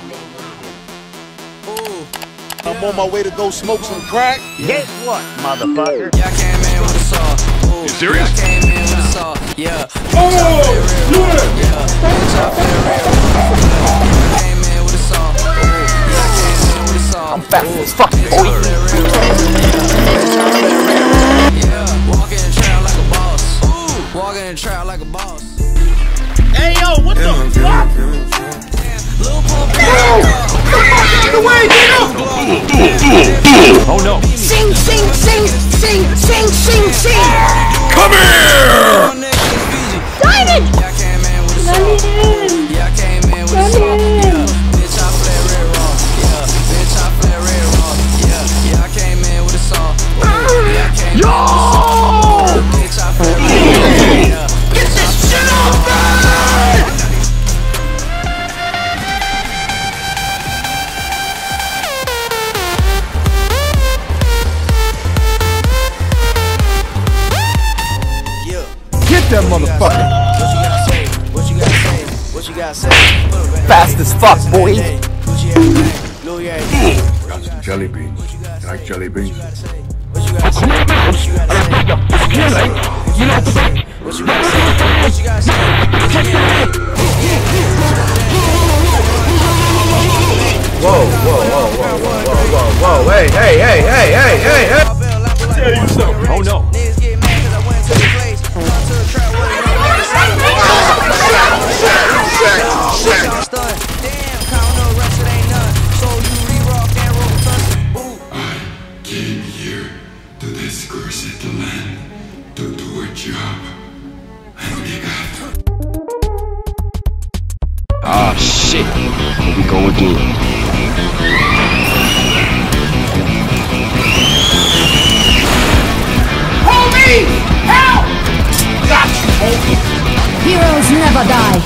I'm on my way to go smoke some crack. Guess what, motherfucker? Yeah, I came in with a saw. You serious? I came in with a saw. Yeah. Oh, yeah. Bitch, I feel real. I came in with a saw. Yeah, I came in with a saw. I'm fast as fuck, boy. Yeah, walking in trap like a boss. Walking in trap like a boss. hey yo, what the fuck? Little pump. Get away, nigga! Oh no. Sing, sing, sing, sing, sing, sing, sing! Come here! Diamond! Yeah, I came in with a saw. Yeah, I came in with a saw. Yeah, bitch, I flare red raw. Yeah, bitch, I flare red raw. Yeah, I came in with a saw. Yeah, I came in with a saw. Bitch, I flare red raw. Yeah, Get this shit off me! Get that motherfucker! What you gotta say? What you gotta say? What you gotta say? Fast as fuck, boy! Got some jelly beans. You like jelly beans? Come here, man! I got your fucking leg! You know what What you gotta say? What you gotta say? Whoa, hey, Tell you something. Oh no! Niggas get mad 'cause I went to the place. To the trap where they stunned. Damn, count no rest, it ain't none. So you re-rock and roll touch. Ooh. I came here to discourse the land, to do a job, and we got. Ah, shit. Here we go again. Homie! Help! Got you, homie! Heroes never die.